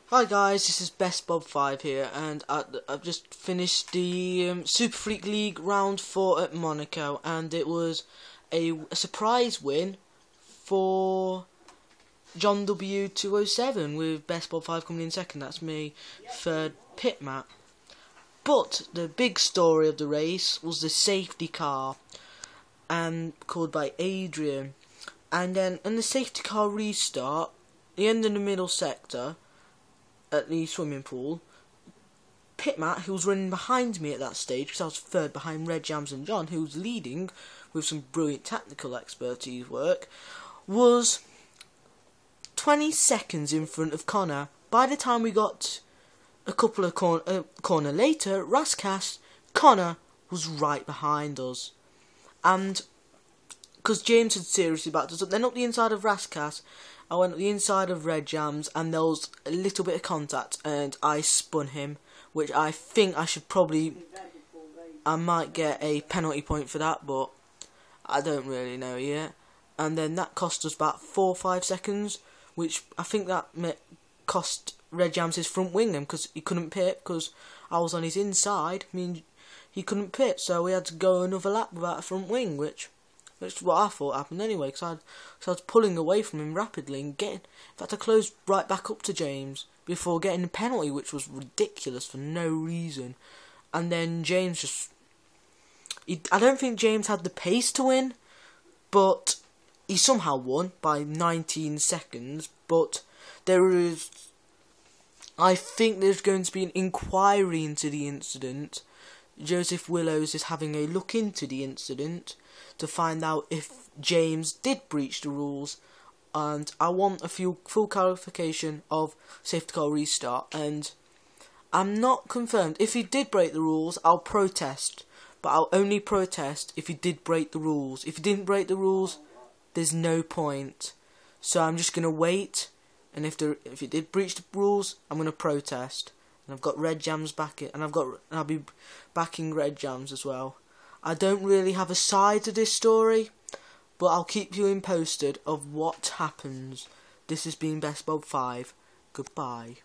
Hi guys, this is Best Bob 5 here, and I've just finished the Superfreak League round 4 at Monaco, and it was a surprise win for John W207 with Best Bob 5 coming in second. That's me, third pit map. But the big story of the race was the safety car, and called by Adrian. And then in the safety car restart, the end of the middle sector at the swimming pool, Pitmat, who was running behind me at that stage, because I was third behind Red Jams and John, who was leading with some brilliant tactical expertise work, was 20 seconds in front of Connor. By the time we got a couple of corner later, Rascas, Connor was right behind us. And because James had seriously backed us up, then up the inside of Rascas, I went up the inside of Red Jams, and there was a little bit of contact, and I spun him, which I think I might get a penalty point for that, but I don't really know yet. And then that cost us about 4 or 5 seconds, which I think that cost Red Jams his front wing, because he couldn't pit, because I was on his inside. I mean, he couldn't pit, so we had to go another lap without a front wing, which is what I thought happened anyway, because I was pulling away from him rapidly and in fact I closed right back up to James before getting the penalty, which was ridiculous for no reason. And then James I don't think James had the pace to win, but he somehow won by 19 seconds. But I think there's going to be an inquiry into the incident. Joseph Willows is having a look into the incident to find out if James did breach the rules, and I want a full clarification of safety car restart. And I'm not confirmed. If he did break the rules, I'll protest, but I'll only protest if he did break the rules. If he didn't break the rules, there's no point. So I'm just gonna wait, and if he did breach the rules, I'm gonna protest. And I've got Red Jams backing, and I'll be backing Red Jams as well. I don't really have a side to this story, but I'll keep you posted of what happens. This has been Best Bob 5. Goodbye.